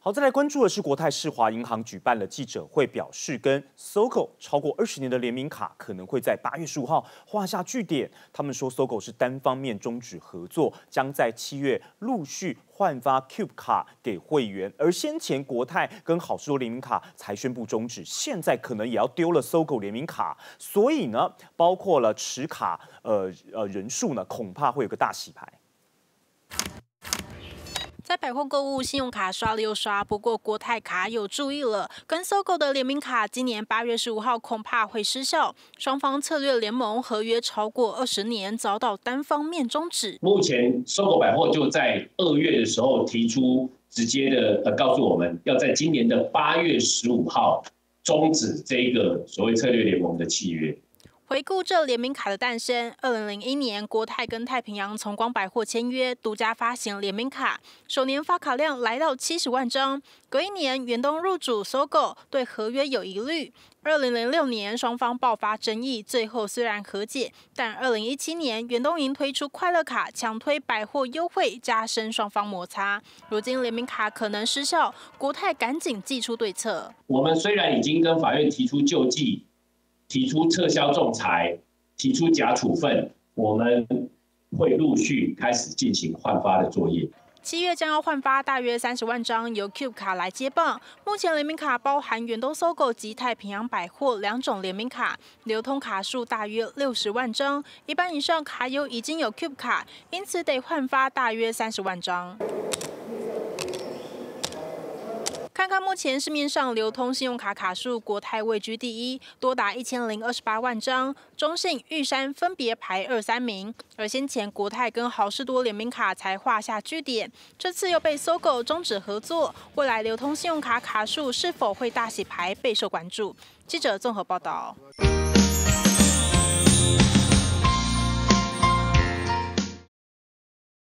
好，再来关注的是国泰世华银行举办了记者会，表示跟 SOGO 超过20年的联名卡可能会在8月15号画下句点。他们说 SOGO 是单方面终止合作，将在7月陆续换发 Cube 卡给会员。而先前国泰跟好事多联名卡才宣布终止，现在可能也要丢了 SOGO 联名卡，所以呢，包括了持卡人数呢，恐怕会有个大洗牌。 在百货购物，信用卡刷了又刷，不过国泰卡有注意了，跟 SOGO 的联名卡今年8月15号恐怕会失效。双方策略联盟合约超过20年，遭到单方面终止。 目前 SOGO 百货就在2月的时候提出直接的告诉我们，要在今年的8月15号终止这一个所谓策略联盟的契约。 回顾这联名卡的诞生，2001年国泰跟太平洋从光百货签约，独家发行联名卡，首年发卡量来到70万张。隔一年，远东入主 SOGO， 对合约有疑虑。2006年，双方爆发争议，最后虽然和解，但2017年，远东银推出快乐卡，强推百货优惠，加深双方摩擦。如今联名卡可能失效，国泰赶紧祭出对策。 我们虽然已经跟法院提出救济，提出撤销仲裁，提出假处分，我们会陆续开始进行换发的作业。 7月将要换发大约30万张，由 Cube 卡来接棒。目前联名卡包含远东 SOGO 及太平洋百货2种联名卡，流通卡数大约60万张，一半以上卡友已经有 Cube 卡，因此得换发大约30万张。看看目前市面上流通信用卡卡数，国泰位居第一，多达1028万张，中信、玉山分别排2、3名。而先前国泰跟好事多联名卡才画下句点，这次又被 SOGO 终止合作，未来流通信用卡卡数是否会大洗牌，备受关注。记者综合报道。